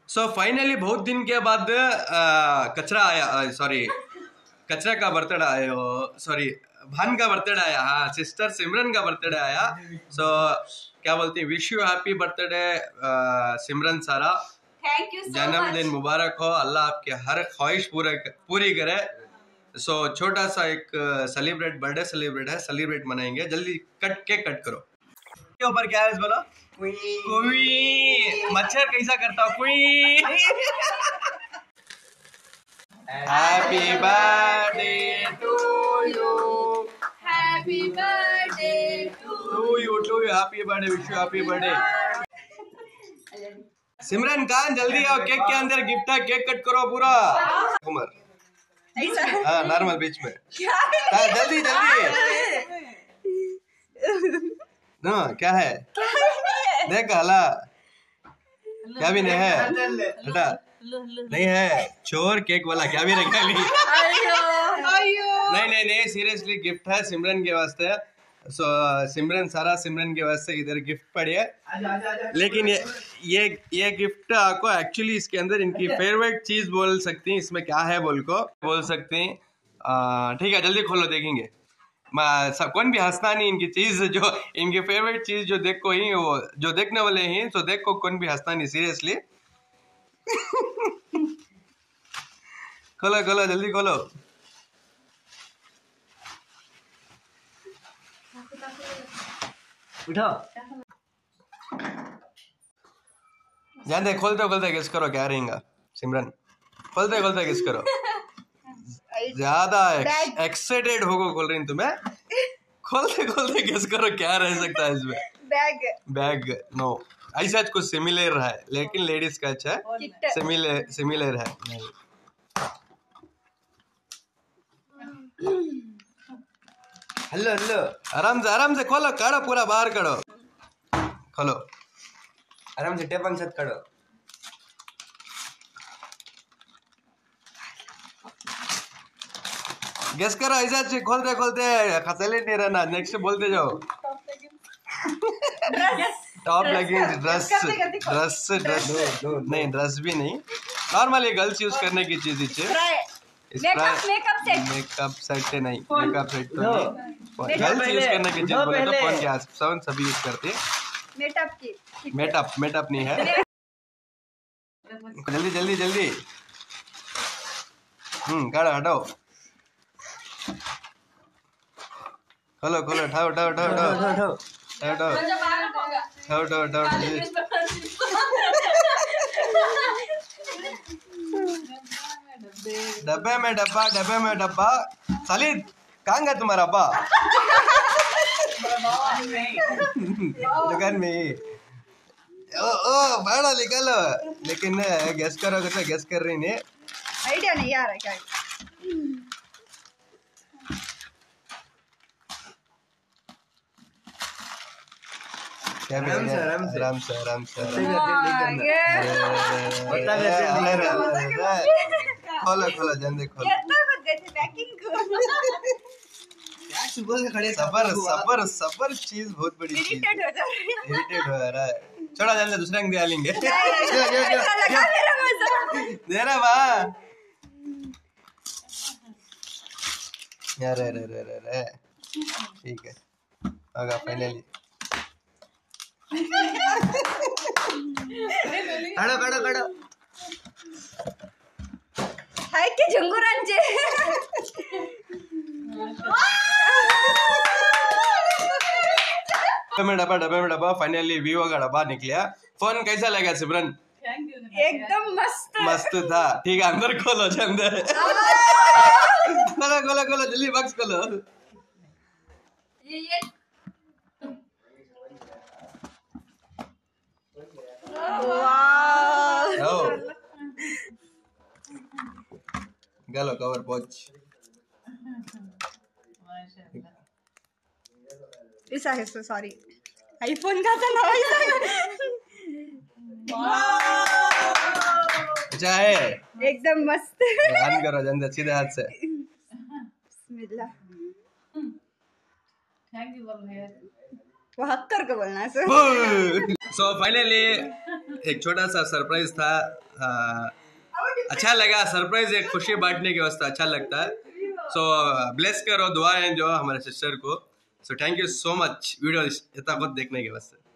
So finally बहुत दिन के बाद कचरा आया, सॉरी कचरा का बर्थडे आया, सॉरी भान का बर्थडे आया, हाँ सिस्टर सिमरन का बर्थडे आया। सो क्या बोलते हैं, wish you happy birthday Simran Sara, thank you so much. जन्मदिन मुबारक हो, अल्लाह आपके हर ख्वाहिश पूरी करे। सो छोटा सा एक बर्थडे सेलिब्रेट है, सेलिब्रेट मनाएंगे, जल्दी केक कट करो। के ऊपर क्या है बोलो? कुई मच्छर कैसा करता कुई। Happy birthday to you, happy birthday to you, happy birthday, wish you happy birthday. Simran Khan जल्दी आओ, केक के अंदर गिफ्ट है, केक कट करो पूरा। उमर हाँ नॉर्मल बीच में, जल्दी जल्दी। ना क्या है देख हला, क्या भी नहीं है बेटा, नहीं है चोर केक वाला, क्या भी रखा नहीं। नहीं सीरियसली गिफ्ट है सिमरन के वास्ते। सो सिमरन सारा सिमरन के वास्ते इधर गिफ्ट पड़ी है, लेकिन ये गिफ्ट आपको एक्चुअली इसके अंदर इनकी फेवरेट चीज बोल सकती हैं, इसमें क्या है बोल सकते हैं। ठीक है जल्दी खोलो देखेंगे, सब कौन भी हंसना नहीं, इनकी चीज जो इनकी फेवरेट चीज जो देखो ही वो जो देखने वाले हैं, तो देखो कौन भी हंसना नहीं सीरियसली। खोलो खोलो जल्दी खोलो। उठो जान दे, खोलते गेस करो क्या रहेगा सिमरन, खोलते गेस करो। ज्यादा एक्साइटेड होगो खोल रही तुम्हें, खोलते गेस करो क्या रह सकता है इसमें। बैग नो, ऐसा कुछ सिमिलर है लेकिन लेडीज का अच्छा है, सिमिलर है नहीं। हेलो आराम से खोलो, काढ़ो पूरा बाहर काढ़ो, खोलो आराम से, टेपन से काढ़ो। गेस करो, ऐसा खोलते खसले नहीं रहना, नेक्स्ट बोलते जाओ। टॉप लेगिंग्स, ड्रेस नहीं, ड्रेस भी नहीं, नॉर्मली गर्ल्स यूज करने की चीज मेकअप सेट नहीं, मेकअप सेट तो नहीं, गर्ल्स यूज करने की चीज बोले तो फोन के आसपास सभी यूज करते हैं। मेकअप नहीं है। जल्दी काढ़ो हटाओ, खोलो उठाओ डब्बे में डब्बा। सालिद कहाँ गया तुम्हारा अब्बा? दुकान में। ओ बड़ा निकालो, लेकिन गेस करोगे तो गेस कर रही नहीं, आइडिया नहीं आ रहा क्या। आराम से खोलो जल्दी खोलो। सबर चीज बहुत बड़ी चीज, इरिटेट हो रहा है। छोड़ा जल्दी, दूसरे अंग दिया लेंगे। दे रहा बा यार, रे ठीक है होगा फाइनली। काढो हाय के झुंगुरांचे। डब्बे में डब्बा फाइनली वीवो का डब्बा निकला। फोन कैसा लगा सिमरन? एकदम मस्त था। ठीक है अंदर खोलो अंदर। खोलो जल्दी बॉक्स खोलो। ये गलो कवर पॉच ऐसा है, सो सॉरी आईफोन का था ना अच्छा है, एकदम मस्त। ऑन करो जल्दी सीधे हाथ से। बिस्मिल्लाह। थैंक यू भैया। वो हक करके बोलना है सर। सो फाइनली एक छोटा सा सरप्राइज था। अच्छा लगा, सरप्राइज एक खुशी बांटने के वास्ते अच्छा लगता है। सो ब्लेस करो, दुआएं जो हमारे सिस्टर को। So thank you so much video इतना खुद देखने के वास्ते।